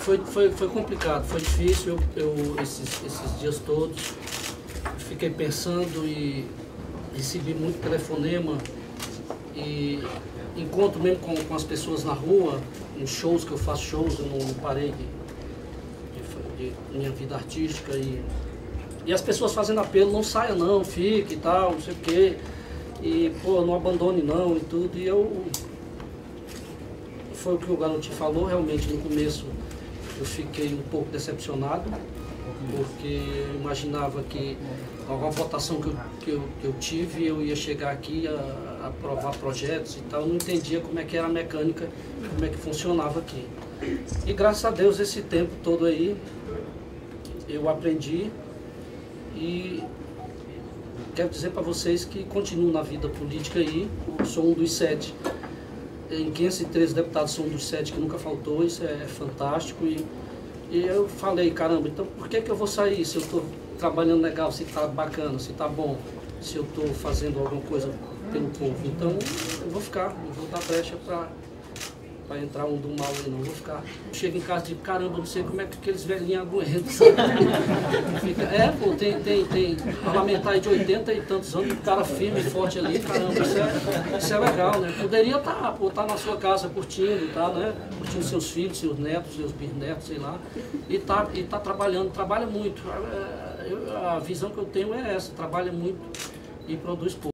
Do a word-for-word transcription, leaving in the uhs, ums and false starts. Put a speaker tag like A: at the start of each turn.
A: foi, foi, foi complicado, foi difícil, eu, eu esses, esses dias todos fiquei pensando e recebi muito telefonema e encontro mesmo com, com as pessoas na rua, nos shows que eu faço shows, eu não, não parei de, de, de minha vida artística e, e as pessoas fazendo apelo, não saia não, fique e tal, não sei o quê, e pô, não abandone não e tudo, e eu, foi o que o Garotinho falou, realmente no começo eu fiquei um pouco decepcionado, porque eu imaginava que alguma votação que eu, que eu, que eu tive, eu ia chegar aqui a, a aprovar projetos e tal, eu não entendia como é que era a mecânica, como é que funcionava aqui. E graças a Deus esse tempo todo aí eu aprendi e quero dizer para vocês que continuo na vida política aí, eu sou um dos sete. Em quinhentos e treze deputados sou um dos sete que nunca faltou, isso é fantástico. E, e eu falei, caramba, então por que, que eu vou sair se eu estou trabalhando legal, se está bacana, se está bom, se eu estou fazendo alguma coisa pelo povo? Então eu vou ficar, não vou dar brecha para para entrar um do mal aí, não vou ficar. Chego em casa e digo, caramba, não sei como é que aqueles velhinhos aguentam, sabe? Fica, é, pô, tem, tem, tem parlamentar de oitenta e tantos anos, um cara firme e forte ali, caramba, isso é, isso é legal, né? Poderia estar, pô, estar na sua casa curtindo, tá, né? Curtindo seus filhos, seus netos, seus bisnetos, sei lá, e tá, e tá trabalhando, trabalha muito. A, a visão que eu tenho é essa, trabalha muito e produz pouco.